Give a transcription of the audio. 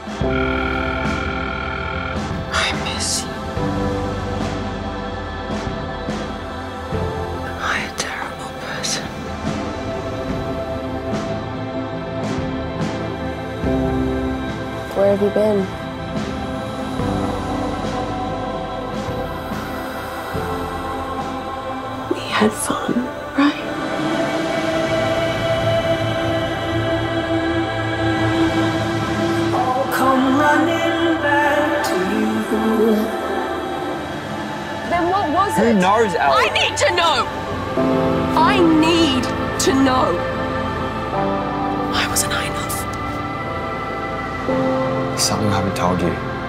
I miss you. Am I a terrible person? Where have you been? We had fun, right? I'll come running back to you. Then what was Who it? knows, Elle? I need to know! I need to know! Why wasn't I enough? Something I haven't told you.